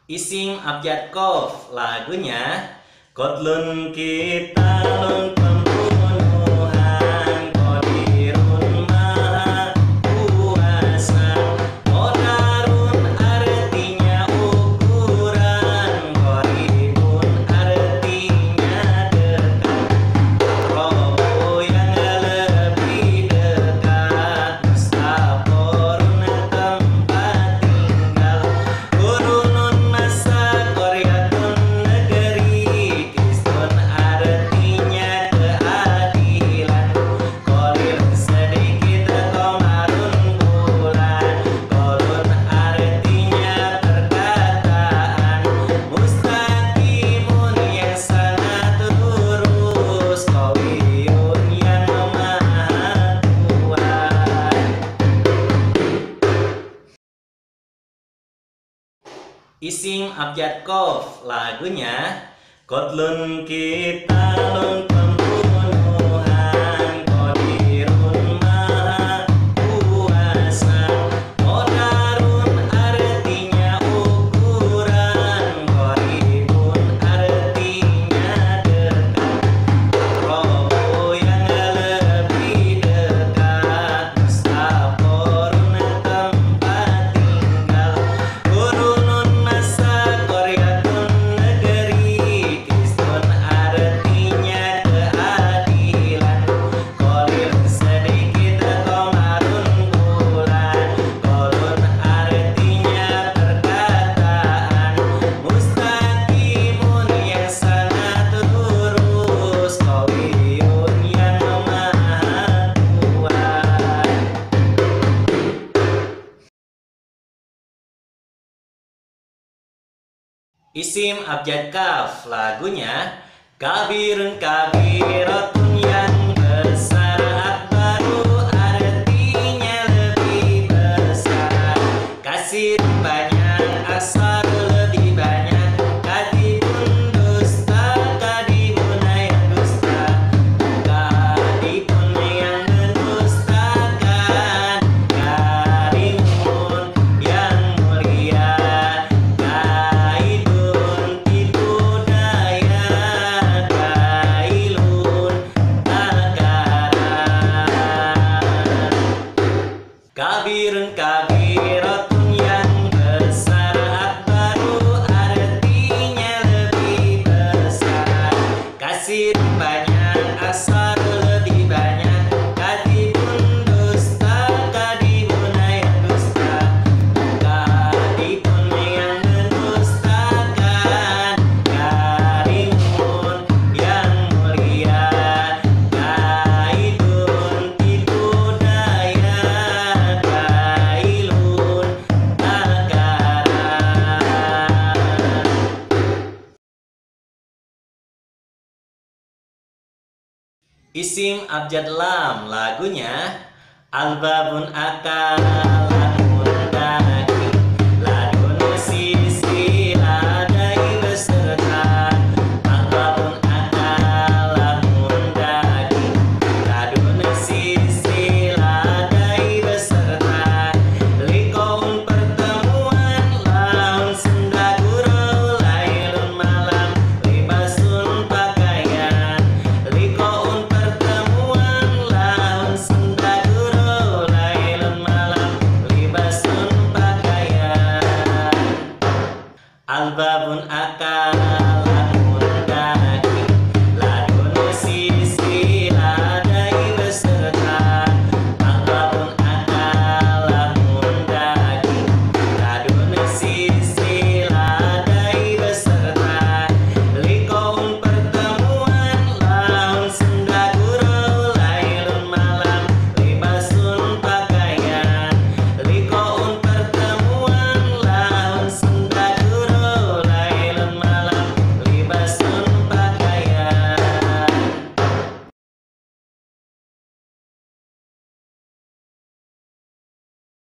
Isim abjad Qaf, lagunya Kotlun kita lun pembunuhan, Qadirun maha kuasa, Qadarun artinya ukuran, Qaribun artinya dekat, Robo yang lebih dekat, Mustaqorun tempat tinggal, Qurunun masa Qaryatun negeri, Qistun artinya keadilan, Qalil sedikit Qamarun bulan, Qalun artinya perkataan, Mustaqimun yang sangat lurus, Qawiyun yang maha kuat. Isim abjad Qaf, lagunya Kotlun kita lun pembunuhan, Qadirun maha kuasa, Qadarun artinya ukuran, Qaribun artinya dekat, Robo yang lebih dekat, Mustaqorun tempat tinggal, Qurunun masa Qaryatun negeri, Qistun artinya keadilan, Qalil sedikit Qamarun bulan, Qalun artinya perkataan, Mustaqimun yang sangat lurus, Qawiyun yang maha kuat. Isim abjad Kaf, lagunya Kabirun kabiratun yang besar, Akbaru artinya lebih besar, Kasir banyak, Asar lebih banyak, Kadibun dusta, Kadibun yang dusta, Kadibun yang mendustakan, Karimun yang mulia, Kaidun tipu daya, Kailun takaran. Kabirun kabiratun yang besar, Akbaru artinya lebih besar, Kasir banyak, Asar lebih banyak, Kadibun dusta, Kadibun yang dusta, Kadibun yang mendustakan, Karimun yang mulia, Kaidun tipu daya, Kailun takaran. Isim abjad Lam, lagunya Albabun akalamun daging, Ladun sisi ladai beserta, Albabun akalamun daging, Ladun sisi ladai beserta, Likoun pertemuan laun sendaguro, Lailun malam libasun pakaian, Likoun pertemuan laun sendaguro, Lailun malam libasun pakaian, Albabun akal